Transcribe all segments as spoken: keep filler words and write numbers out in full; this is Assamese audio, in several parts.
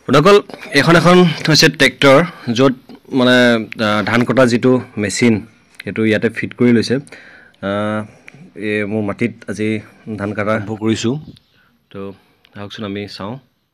বন্ধুসকল এখন এখন হৈছে ট্ৰেক্টৰ য'ত মানে ধান কটা যিটো মেচিন সেইটো ইয়াতে ফিট কৰি লৈছে এই মোৰ মাটিত আজি ধান কাটা আৰম্ভ কৰিছোঁ তো আহকচোন আমি চাওঁ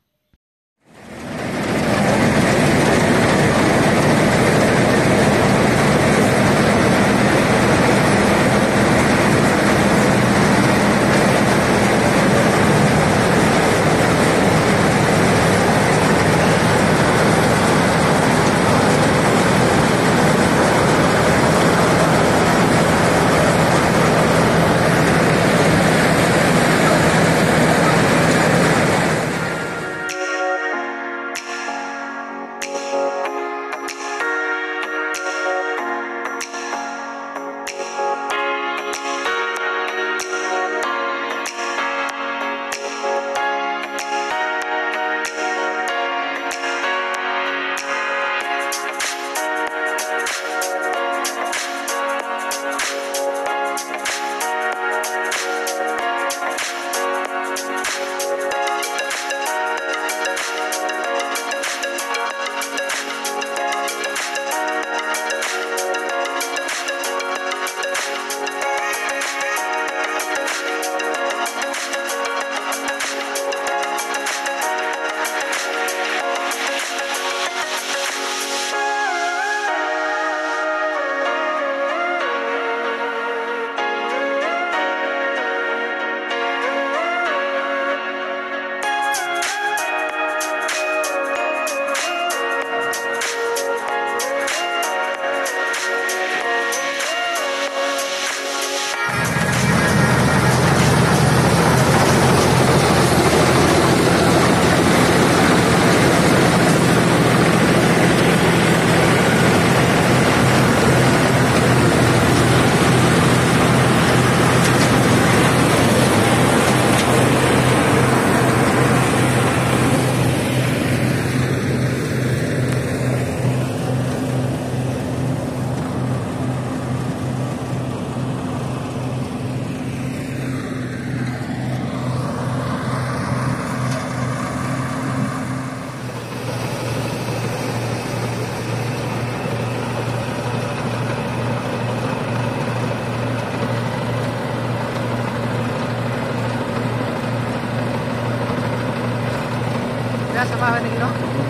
Sama apa nih, no?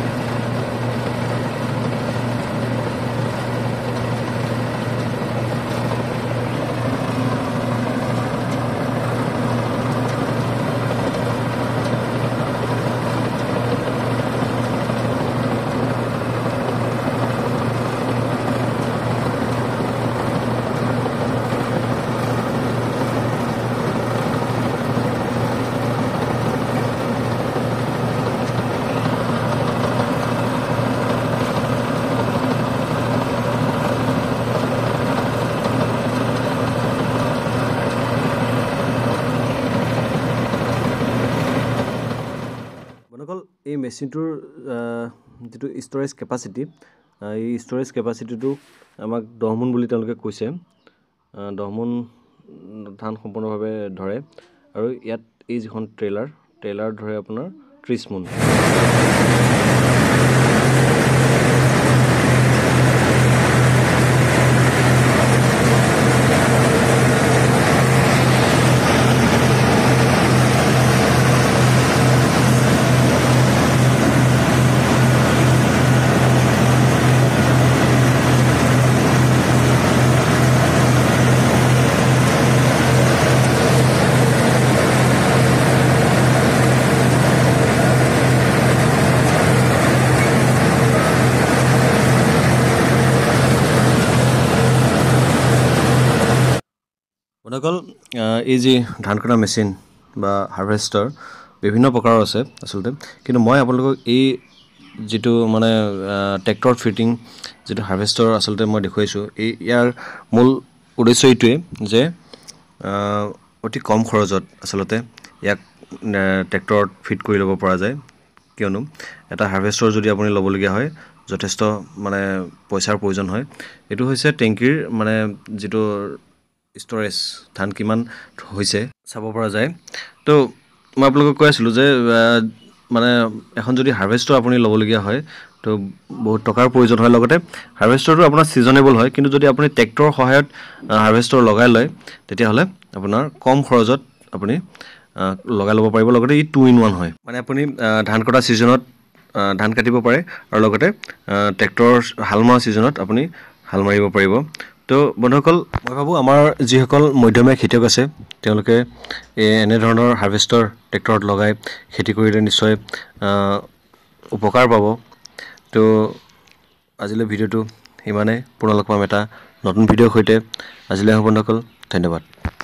এই মেচিনটোৰ যিটো ষ্ট'ৰেজ কেপাচিটি এই ষ্ট'ৰেজ কেপাচিটিটো আমাক দহ মোন বুলি তেওঁলোকে কৈছে দহ মোন ধান সম্পূৰ্ণভাৱে ধৰে আৰু ইয়াত এই যিখন ট্ৰেইলাৰ ট্ৰেইলাৰ ধৰে আপোনাৰ ত্ৰিছ মোন বন্ধুসকল এই যি ধান কটা মেচিন বা হাৰ্ভেষ্টাৰ বিভিন্ন প্ৰকাৰৰ আছে আচলতে কিন্তু মই আপোনালোকক এই যিটো মানে ট্ৰেক্টৰ ফিটিং যিটো হাৰ্ভেষ্টাৰ আচলতে মই দেখুৱাইছোঁ এই ইয়াৰ মূল উদ্দেশ্য এইটোৱে যে অতি কম খৰচত আচলতে ইয়াক ট্ৰেক্টৰত ফিট কৰি ল'ব পৰা যায় কিয়নো এটা হাৰ্ভেষ্টাৰ যদি আপুনি ল'বলগীয়া হয় যথেষ্ট মানে পইচাৰ প্ৰয়োজন হয় এইটো হৈছে টেংকিৰ মানে যিটো ষ্ট'ৰেজ ধান কিমান হৈছে চাব পৰা যায় তো মই আপোনালোকক কৈ আছিলোঁ যে মানে এখন যদি হাৰ্ভেষ্টৰ আপুনি ল'বলগীয়া হয় তো বহুত টকাৰ প্ৰয়োজন হয় লগতে হাৰ্ভেষ্টৰটো আপোনাৰ ছিজনেবল হয় কিন্তু যদি আপুনি ট্ৰেক্টৰৰ সহায়ত হাৰ্ভেষ্টৰ লগাই লয় তেতিয়াহ'লে আপোনাৰ কম খৰচত আপুনি লগাই ল'ব পাৰিব লগতে ই টু ইন ওৱান হয় মানে আপুনি ধান কটা ছিজনত ধান কাটিব পাৰে আৰু লগতে ট্ৰেক্টৰৰ হাল মৰা ছিজনত আপুনি হাল মাৰিব পাৰিব তো বন্ধুসকল মই ভাবোঁ আমাৰ যিসকল মধ্যমীয়া খেতিয়ক আছে তেওঁলোকে এনেধৰণৰ হাৰ্ভেষ্টৰ ট্ৰেক্টৰত লগাই খেতি কৰিলে নিশ্চয় উপকাৰ পাব তো আজিলৈ ভিডিঅ'টো ইমানেই পুনৰ লগ পাম এটা নতুন ভিডিঅ'ৰ সৈতে আজিলৈ বন্ধুসকল ধন্যবাদ।